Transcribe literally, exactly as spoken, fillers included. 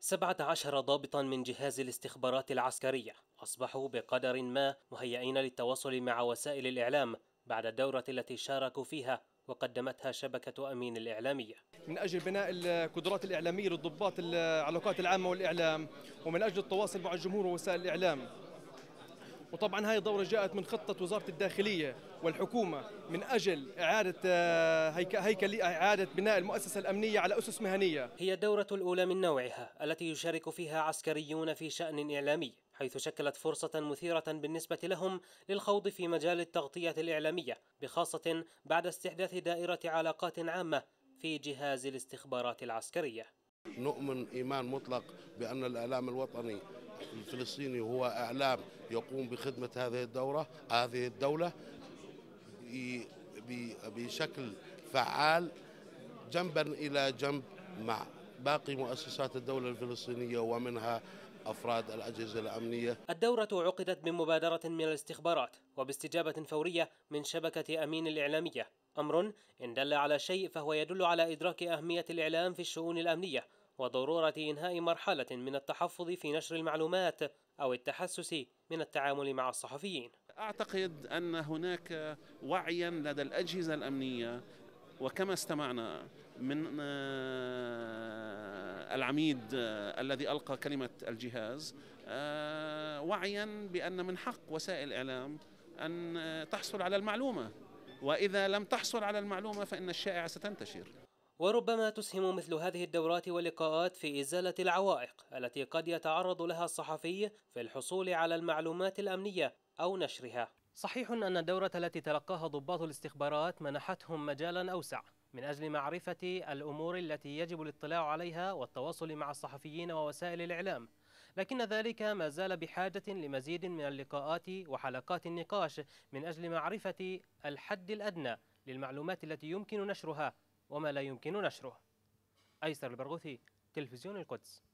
سبعة عشر ضابطا من جهاز الاستخبارات العسكرية أصبحوا بقدر ما مهيئين للتواصل مع وسائل الإعلام بعد الدورة التي شاركوا فيها وقدمتها شبكة أمين الإعلامية، من أجل بناء القدرات الإعلامية للضباط العلاقات العامة والإعلام، ومن أجل التواصل مع الجمهور ووسائل الإعلام. وطبعا هذه الدورة جاءت من خطة وزارة الداخلية والحكومة من أجل إعادة هيكل إعادة بناء المؤسسة الأمنية على أسس مهنية. هي الدورة الأولى من نوعها التي يشارك فيها عسكريون في شأن إعلامي، حيث شكلت فرصة مثيرة بالنسبة لهم للخوض في مجال التغطية الإعلامية، بخاصة بعد استحداث دائرة علاقات عامة في جهاز الاستخبارات العسكرية. نؤمن إيمان مطلق بأن الإعلام الوطني الفلسطيني هو إعلام يقوم بخدمة هذه الدورة هذه الدولة بشكل فعال جنبا إلى جنب مع باقي مؤسسات الدولة الفلسطينية ومنها أفراد الأجهزة الأمنية. الدورة عقدت بمبادرة من الاستخبارات وباستجابة فورية من شبكة أمين الإعلامية، أمر إن دل على شيء فهو يدل على إدراك أهمية الإعلام في الشؤون الأمنية وضرورة إنهاء مرحلة من التحفظ في نشر المعلومات أو التحسس من التعامل مع الصحفيين. أعتقد أن هناك وعيا لدى الأجهزة الأمنية، وكما استمعنا من العميد الذي ألقى كلمة الجهاز، وعيا بأن من حق وسائل الإعلام أن تحصل على المعلومة، وإذا لم تحصل على المعلومة فإن الشائعة ستنتشر. وربما تسهم مثل هذه الدورات واللقاءات في إزالة العوائق التي قد يتعرض لها الصحفي في الحصول على المعلومات الأمنية أو نشرها. صحيح أن الدورة التي تلقاها ضباط الاستخبارات منحتهم مجالا أوسع من أجل معرفة الأمور التي يجب الاطلاع عليها والتواصل مع الصحفيين ووسائل الإعلام، لكن ذلك ما زال بحاجة لمزيد من اللقاءات وحلقات النقاش من أجل معرفة الحد الأدنى للمعلومات التي يمكن نشرها وما لا يمكن نشره. أيسر البرغوثي، تلفزيون القدس.